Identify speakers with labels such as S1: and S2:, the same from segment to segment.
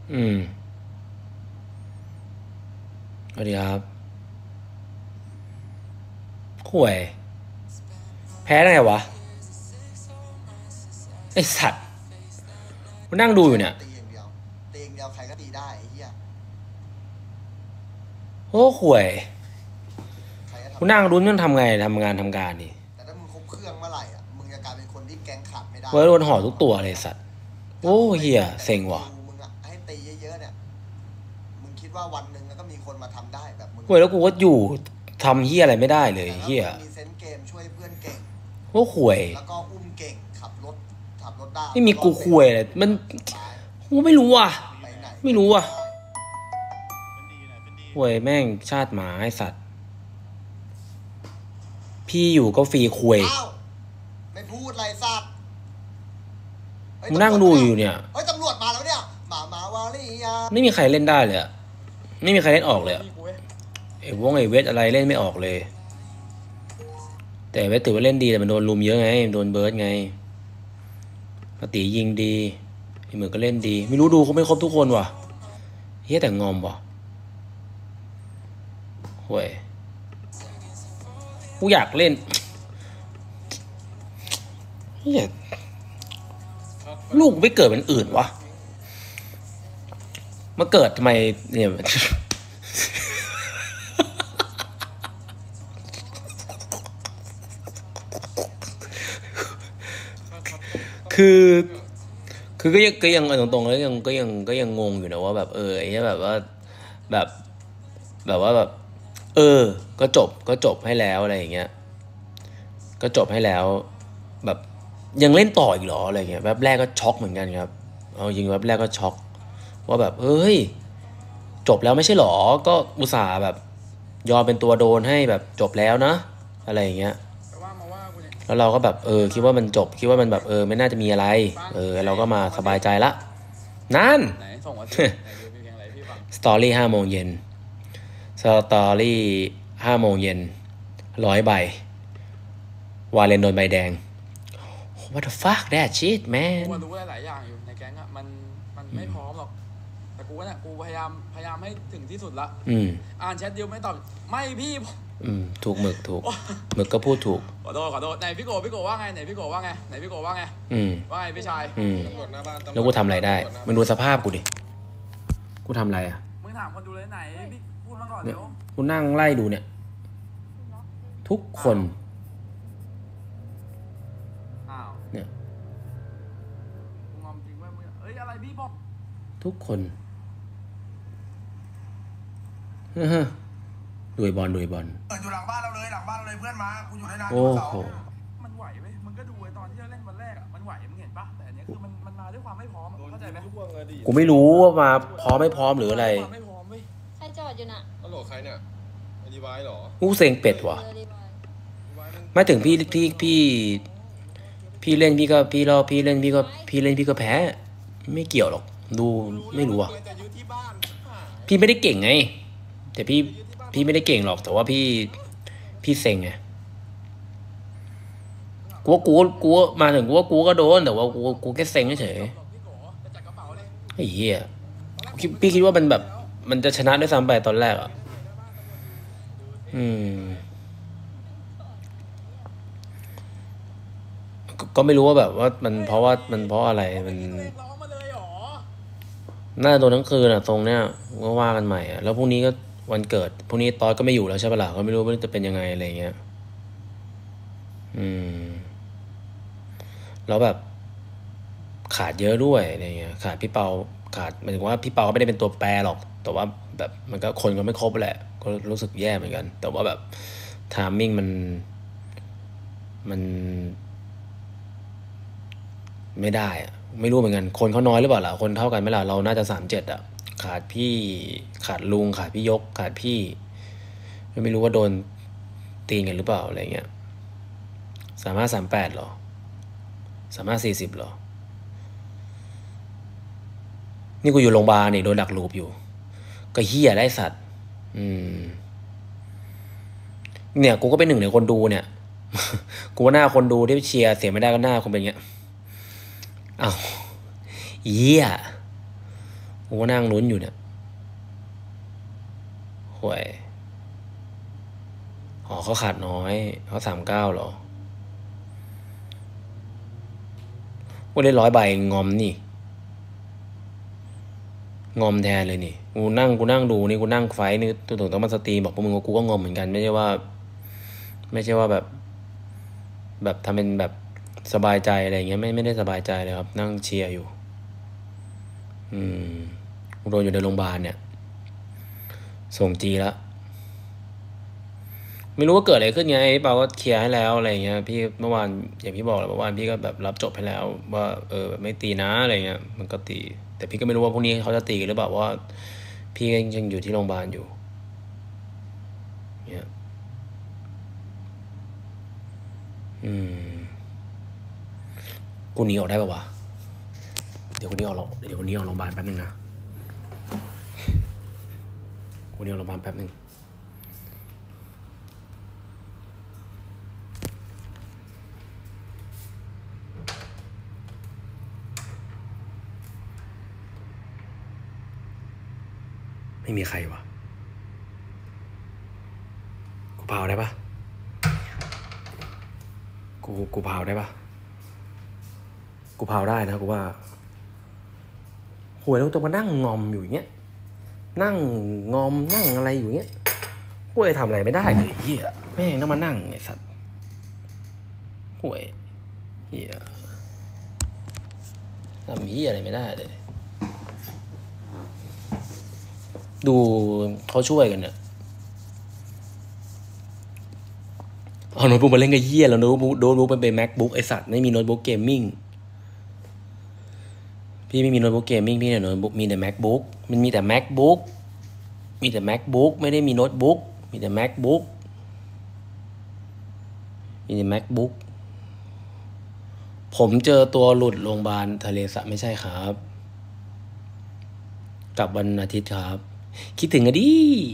S1: สวัสดีครับห่วยแพ้ได้ไงวะไอสัตว์กูนั่งดูอยู่เนี่ย
S2: ตีอย่างเดียวใครก็ตีได้ไอ้เหี้ย
S1: โอ้ห่วยกูนั่งดูมันทำไงทำงานทำการนี่
S2: แต่ถ้ามึงครบเครื่องเมื่อไหร่อ่ะมึงจะกลายเป็นคนที่แก๊งขาดไม่ได้
S1: เว้ยโดนห่อทุกตัวเลยสัตว์โอ้เหี้ยเซ็งว่ะ
S2: มึงอ่ะให้ตีเยอะๆเนี่ยมึงคิดว่าวันหนึ่งก็มีคนมาทำได้แบบมึง
S1: เว้ยแล้วกูก็อยู่ทำเหี้ยอะไรไม่ได้เลยเหี้ย
S2: มีเซนส์เกมช่วยเพื่อนเก่ง
S1: โอ้ห่วย
S2: แล้วก็อุ้มเก่งขับรถได้
S1: ไม่มีกูห่วยเลยมันกูไม่รู้ว่ะไม่รู้ว่ะห่วยแม่งชาติหมาไอสัตว์พี่อยู่ก็ฟรีคุย
S2: ไม่พูดอะไรสัตว์
S1: มึงนั่งดูอยู่เนี่ย
S2: เฮ้ยตำรวจมาแล้วเนี่ยมาวาลียา
S1: ไม่มีใครเล่นได้เลยอะไม่มีใครเล่นออกเลยไอ้วงไอ้เวทอะไรเล่นไม่ออกเลยแต่เวทถือว่าเล่นดีแต่มันโดนลุมเยอะไงโดนเบิร์ดไงปฏิยิงดีไอ้เหมือนก็เล่นดีไม่รู้ดูเขาไม่ครบทุกคนว่ะเฮียแต่งอมว่ะห่วยกูอยากเล่นเฮียลูกไม่เกิดเป็นอื่นวะมาเกิดทำไมเนี่ยคือก็ยังตรงๆแล้วก็ยังงงอยู่นะว่าแบบไอ้แบบว่าแบบว่าแบบก็จบให้แล้วอะไรอย่างเงี้ยก็จบให้แล้วแบบยังเล่นต่ออีกหรออะไรเงี้ยแวบแรกก็ช็อกเหมือนกันครับเอาจริงแวบแรกก็ช็อกว่าแบบเฮ้ยจบแล้วไม่ใช่หรอก็อุตส่าห์แบบยอมเป็นตัวโดนให้แบบจบแล้วนะอะไรอย่างเงี้ยแล้วเราก็แบบคิดว่ามันจบคิดว่ามันแบบไม่น่าจะมีอะไรเราก็มาสบายใจละนั่นสตอรี่5 โมงเย็นสตอรี่5 โมงเย็น100 ใบวาเลนโดนใบแดง What the fuck that shit man
S3: กูรู้หลายอย่างอยู่ในแก๊งอ่ะมันไม่พร้อมหรอกแต่กูเนี่ยกูพยายามให้ถึงที่สุดละอ่านแชทเดียวไม่ตอบไม่พี่
S1: ถูกหมึกก็พูดถูก
S3: ขอโทษไหนพี่โกว่าไงไหนพี่โกว่าไงว่าไงพี่ชาย
S1: แล้วกูทำอะไรได้มึงดูสภาพกูดิกูทำอะไรอ่ะ
S3: มึงถามคนดูเลยไหนพี่พูดมาก่อนเดี๋ยว
S1: กูนั่งไล่ดูเนี่ยทุกคนเนี่ย
S3: งอมจริงว่ามึงอะไรพี่บอก
S1: ทุกคนดุยบอล
S2: อยู่หลังบ้านเราเลยเพื่อนมากูอยู่ในร้าน
S1: โอ้โห
S3: มันไหวไหมมึงก็ดูไอ้ตอนที่เราเล่นวันแรกอ่ะมันไหวมึงเห็นปะแต่อันนี้คือมันมาด้วยความไม่พร้อมเข้าใจไหม
S1: กูไม่รู้ว่ามาพร้อมไม่พร้อมหรืออะไร
S4: ใครจอดอยู่น่ะ
S5: ฮัลโหลใครเนี่ยดีไวหรอ
S1: กูเซ็งเป็ดว่ะไม่ถึงพี่เล่นพี่เล่นพี่ก็แพ้ไม่เกี่ยวหรอกดูไม่รู้อ่ะพี่ไม่ได้เก่งไงแต่พี่ไม่ได้เก่งหรอกแต่ว่าพี่เซ็งไงกูมาถึงกูก็โดนแต่ว่ากูแค่เซ็งเฉยไอ้เหี้ยพี่คิดว่ามันแบบมันจะชนะด้วยซ้ำไปตอนแรกอ่ะก็ไม่รู้ว่าแบบว่ามันเพราะอะไรมันน่าจะโดนทั้งคืนอ่ะตรงเนี้ยก็ว่ากันใหม่อ่ะแล้วพรุ่งนี้ก็วันเกิดพรุ่งนี้ตอยก็ไม่อยู่แล้วใช่ปะล่ะก็ไม่รู้ว่าจะเป็นยังไงอะไรเงี้ยแล้วแบบขาดเยอะด้วยอะไรเงี้ยขาดพี่เปาขาดหมายถึงว่าพี่เปาก็ไม่ได้เป็นตัวแปรหรอกแต่ว่าแบบมันก็คนก็ไม่ครบแหละก็รู้สึกแย่เหมือนกันแต่ว่าแบบไทมิ่งมันไม่ได้อะไม่รู้เหมือนกันคนเขาน้อยหรือเปล่าล่ะคนเท่ากันไหมล่ะเราน่าจะ37อ่ะขาดพี่ขาดลุงขาดพี่ยกขาดพี่ไม่รู้ว่าโดนตีกันหรือเปล่าอะไรเงี้ย3538หรอ3540หรอนี่กูอยู่โรงพยาบาลนี่โดนดักลูปอยู่ก็เฮียได้สัตว์เนี่ยกูก็เป็นหนึ่งในคนดูเนี่ยกูว่าหน้าคนดูที่เชียร์เสียไม่ได้ก็หน้าคนเป็นเงี้ยอ้าวเหี้ยกูก็นั่งลุ้นอยู่เนี่ยห่วยอ๋อเขาขาดน้อยเขา39หรอกูได้100 ใบงอมนี่งอมแทนเลยนี่กูนั่งดูนี่กูนั่งไฟนี่ตัวต้องมาสตรีมบอกพวกมึงว่ากูก็งอมเหมือนกันไม่ใช่ว่าแบบทำเป็นแบบสบายใจอะไรเงี้ยไม่ได้สบายใจเลยครับนั่งเชียร์อยู่กูโดนอยู่ในโรงพยาบาลเนี่ยส่งจีแล้วไม่รู้ว่าเกิดอะไรขึ้นไงเปาก็เคลียร์ให้แล้วอะไรเงี้ยพี่เมื่อวานอย่างพี่บอกแล้วเมื่อวานพี่ก็แบบรับจบให้แล้วว่าแบบไม่ตีนะอะไรเงี้ยมันก็ตีแต่พี่ก็ไม่รู้ว่าพวกนี้เขาจะตีกันหรือเปล่าว่าพี่ยังอยู่ที่โรงพยาบาลอยู่เนี่ยกูหนีออกได้ป่าววะเดี๋ยวกูหนีออกโรงพยาบาลแป๊บนึงนะกูหนีออกโรงพยาบาลแป๊บนึงไม่มีใครวะกูพาวได้ปะกูพาวได้ปะกูพาวได้นะกูว่าหวยแล้วต้องมานั่งงอมอยู่อย่างเงี้ยนั่งงอมนั่งอะไรอยู่เงี้ยกูเลยทำอะไรไม่ได้เลยเหี้ยแม่งต้องมานั่งไอ้สัตว์หวยเหี้ยทำเหี้ยอะไรไม่ได้เลยดูเขาช่วยกันเนี่ยเอาโน้ตบุ๊กมาเล่นกับเหี้ยแล้วโน้ตบุ๊กเป็น MacBook ไอสัตว์ไม่มีโน้ตบุ๊กเกมมิ่งพี่ไม่มีโน้ตบุ๊กเกมมิ่งพี่เนี่ยโน้ตบุ๊กมีแต่ MacBook มันมีแต่ MacBook ไม่ได้มีโน้ตบุ๊กมีแต่ MacBook ผมเจอตัวหลุดโรงพยาบาลทะเลสาบไม่ใช่ครับกลับวันอาทิตย์ครับคิดถึงอะดิ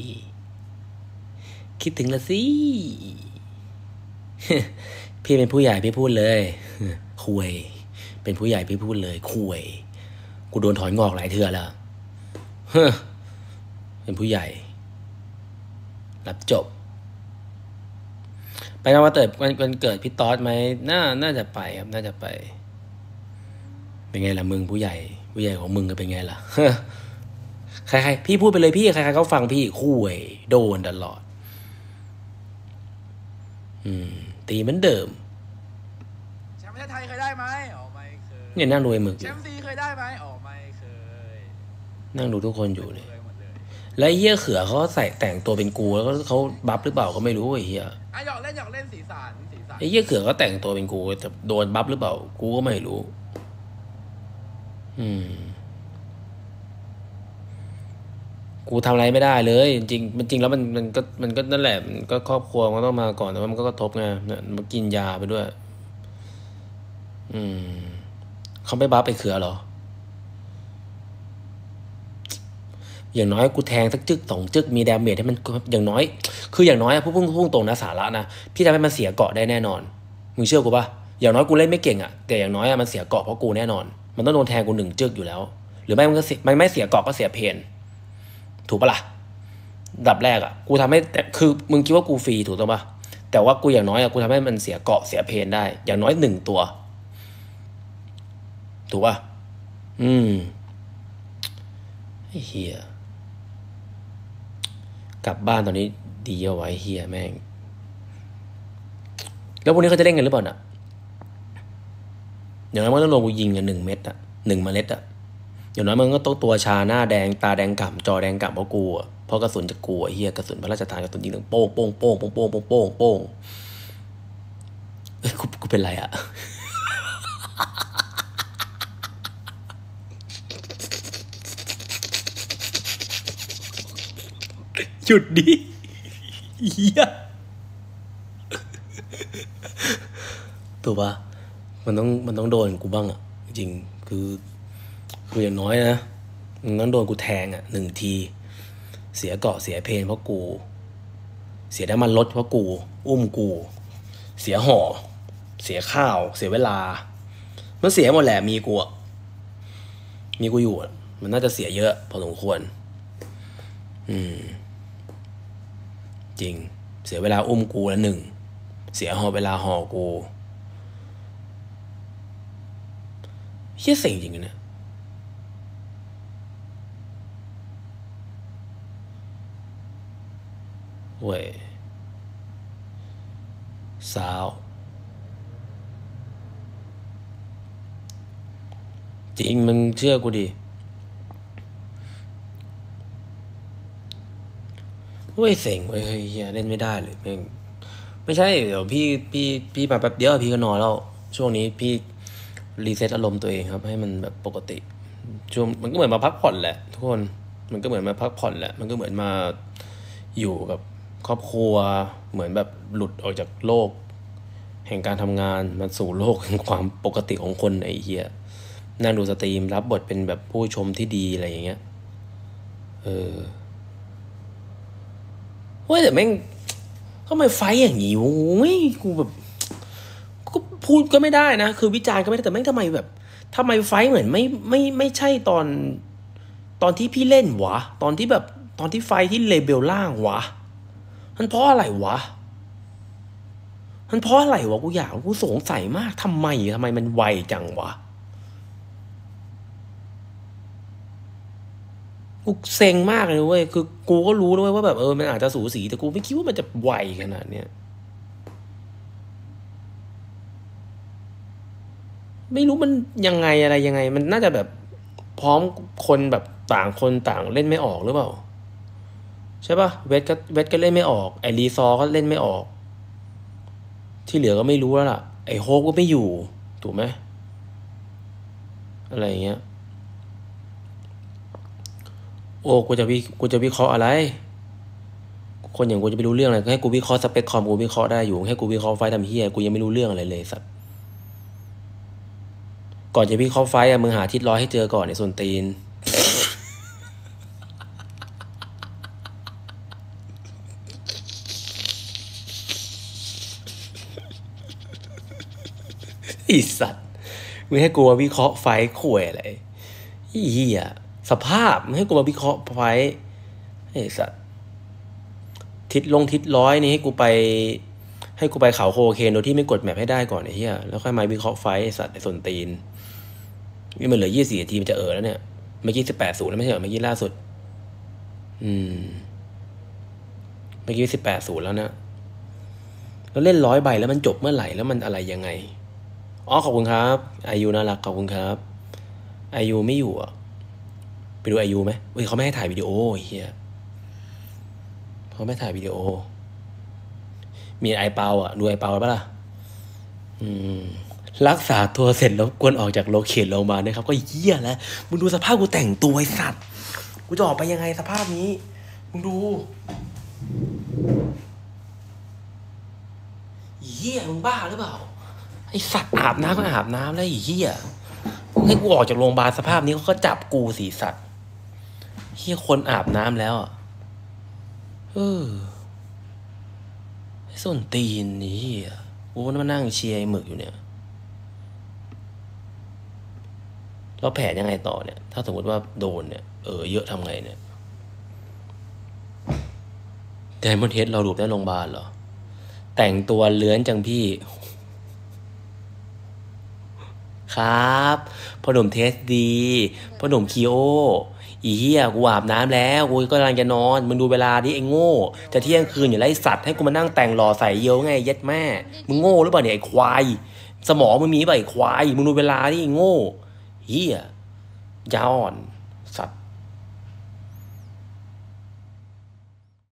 S1: คิดถึงละสิ พี่เป็นผู้ใหญ่พี่พูดเลยคุยเป็นผู้ใหญ่พี่พูดเลยคุยกูโดนถอนงอกหลายเทื่อแล้วเป็นผู้ใหญ่รับจบไปงานวันเกิดพี่ต๊อดไหมน่าจะไปครับน่าจะไปเป็นไงล่ะมึงผู้ใหญ่ของมึงก็เป็นไงล่ะ ใครพี่พูดไปเลยพี่ใครเขาฟังพี่คุยโดนตลอดตีเหมือนเดิม
S3: แชมป์ประเทศไทยเคยได้ไหมอ๋อไม่เคย
S1: เนี่ยนั่งดูไอ้หมึก
S3: แชมป์ซีเคยได้ไหมอ๋อไม่เคย
S1: นั่งดูทุกคนอยู่เนี่ยแล้วไอ้เหี้ยเขือเขาใส่แต่งตัวเป็นกูแล้วก็เขาบัฟหรือเปล่าก็ไม่รู้ไอ้เหี้ย
S3: หยอกเล่นสีสัน
S1: ไอ้เหี้ยเขือเขาแต่งตัวเป็นกูแต่โดนบัฟหรือเปล่ากูก็ไม่รู้กูทำอะไรไม่ได้เลยจริงแล้วมันก็นั่นแหละมันก็ครอบครัวมันต้องมาก่อนแต่ว่ามันก็กระทบไงเนี่ยมันกินยาไปด้วยเขาไม่บัฟไอ้เขือหรออย่างน้อยกูแทงสักจึก2จึกมีดาเมจให้มันอย่างน้อยคืออย่างน้อยพุ่งตรงนะสาระนะพี่ทำให้มันเสียเกาะได้แน่นอนมึงเชื่อกูป่ะอย่างน้อยกูเล่นไม่เก่งอ่ะแต่อย่างน้อยมันเสียเกาะเพราะกูแน่นอนมันต้องโดนแทงกู1จึกอยู่แล้วหรือไม่มันก็มันไม่เสียเกาะก็เสียเพนถูกปะล่ะดับแรกอ่ะกูทำให้แต่คือมึงคิดว่ากูฟรีถูกต้องปะแต่ว่ากูอย่างน้อยอ่ะกูทำให้มันเสียเกาะเสียเพนได้อย่างน้อย1ตัวถูกปะไอ้เหี้ยกลับบ้านตอนนี้ดีเอาไว้เฮียแม่งแล้วพวกนี้เขาจะเล่นกันหรือเปล่าน่ะอย่างน้อยมันต้องลงกูยิงกัน1 เม็ดอ่ะ1 เมล็ดอ่ะอย่างน้อยมันก็ต้องตัวชาหน้าแดงตาแดงก่ำจอแดงก่ำเพราะกูอ่ะเพราะกระสุนจะกูไอ้เฮียกระสุนพระราชทานกระสุนยิงถึงโป้งเอ้ยกูเป็นไรอ่ะหยุดดิเหี้ยตัวปะมันต้องโดนกูบ้างอ่ะจริงคืออย่างน้อยนะมันต้องโดนกูแทงอ่ะ1 ทีเสียเกาะเสียเพนเพราะกูเสียน้ำมันรถเพราะกูอุ้มกูเสียห่อเสียข้าวเสียเวลามันเสียหมดแหละมีกูอยู่มันน่าจะเสียเยอะพอสมควรจริงเสียเวลาอุ้มกูละ1เสียเวลาห่อกูเหี้ยเซ็งจริงนะเว้ยสาวจริงมึงเชื่อกูดิเว้ยเซ็งเว้ยเฮียเล่นไม่ได้เลยแม่งไม่ใช่เดี๋ยวพี่มาแป๊บเดียวพี่ก็นอนแล้วช่วงนี้พี่รีเซ็ตอารมณ์ตัวเองครับให้มันแบบปกติช่วงมันก็เหมือนมาพักผ่อนแหละทุกคนมันก็เหมือนมาพักผ่อนแหละมันก็เหมือนมาอยู่กับครอบครัวเหมือนแบบหลุดออกจากโลกแห่งการทำงานมาสู่โลกแห่งความปกติของคนไอ้เหี้ยนั่งดูสตรีมรับบทเป็นแบบผู้ชมที่ดีอะไรอย่างเงี้ยเฮ้ยแต่แม่งทำไมไฟอย่างงี้โอ้ยกูแบบก็พูดก็ไม่ได้นะคือวิจารณ์ก็ไม่ได้แต่แม่งทำไมแบบทำไมไฟเหมือนไม่ใช่ตอนที่พี่เล่นวะตอนที่แบบตอนที่ไฟที่เลเบลล่างวะมันเพราะอะไรวะกูสงสัยมากทำไมมันไวจังวะกูเซ็งมากเลยเว้ยคือกูก็รู้ด้วยว่าแบบมันอาจจะสูสีแต่กูไม่คิดว่ามันจะไวขนาดเนี้ยไม่รู้มันยังไงอะไรยังไงมันน่าจะแบบพร้อมคนแบบต่างคนต่างเล่นไม่ออกหรือเปล่าใช่ป่ะเวทก็เล่นไม่ออกไอรีซอก็เล่นไม่ออกที่เหลือก็ไม่รู้แล้วล่ะไอโฮกก็ไม่อยู่ถูกไหมอะไรอย่างเงี้ยโอ้กูจะวิเคราะห์อะไรคนอย่างกูจะไปรู้เรื่องอะไรให้กูวิเคราะห์สเปคคอมกูวิเคราะห์ได้อยู่ให้กูวิเคราะห์ไฟทำเฮียกูยังไม่รู้เรื่องอะไรเลยสัตว์ก่อนจะวิเคราะห์ไฟมึงหาทิศร้อยให้เจอก่อนในส่วนตีนไอสัตว์มึงให้กูวิเคราะห์ไฟข่วยอะไรเฮียสภาพมึงให้กูมาวิเคราะห์ไฟไอสัตว์ทิศร้อยนี่ให้กูไปเขาโคเคนโดยที่ไม่กดแมปให้ได้ก่อนไอ้เหี้ยแล้วค่อยมาวิเคราะห์ไฟไอ้สัตว์ไอ้ส่วนตีนนี่มันเหลือ24 นาทีมันจะแล้วเนี่ยเมื่อกี้18-0แล้วไม่ใช่เหรอเมื่อกี้ล่าสุดเมื่อกี้18-0แล้วนะแล้วเล่น100 ใบแล้วมันจบเมื่อไหร่แล้วมันอะไรยังไงอ๋อขอบคุณครับอายุน่ารักขอบคุณครับอายุไม่อยู่อ่ะไปดูอายุไหมเฮ้ยเขาไม่ให้ถ่ายวิดีโอเฮียเขาไม่ถ่ายวิดีโอมีไอเปาอ่ะดูไอเปาป่ะล่ะรักษาตัวเสร็จแล้วกวนออกจากโลเคทลงมานะครับก็เหี้ยแล้วมึงดูสภาพกูแต่งตัวไอ้สัตว์กูจะออกไปยังไงสภาพนี้มึงดูเหี้ยมึงบ้าหรือเปล่าไอ้สัตว์อาบน้ำก็อาบน้ำแล้วไอ้เหี้ยให้กูออกจากโรงพยาบาลสภาพนี้เขาก็จับกูสิสัตว์เหี้ยคนอาบน้ำแล้วอ่ะส้นตีนนี่กูมานั่งเชียร์ไอ้หมึกอยู่เนี่ยแล้วแผนยังไงต่อเนี่ยถ้าสมมติว่าโดนเนี่ยเยอะทำไงเนี่ยแต่บนเทสเราดูได้โรงพยาบาลเหรอแต่งตัวเลื้อนจังพี่ครับพ่อหนุ่มเทสดีพ่อหนุ่มคีโออีเหี้ยกูอาบน้ำแล้วกูก็กำลังจะนอนมึงดูเวลาดิไอ้โง่จะเที่ยงคืนอยู่แล้วไอ้สัตว์ให้กูมานั่งแต่งหล่อใส่เยียวไงเย็ดแม่มึงโง่หรือเปล่าเนี่ยไอ้ควายสมองมึงมีป่ะไอ้ควายมึงดูเวลาดิไอ้โง่เหี้ยยาอ่อนสัตว์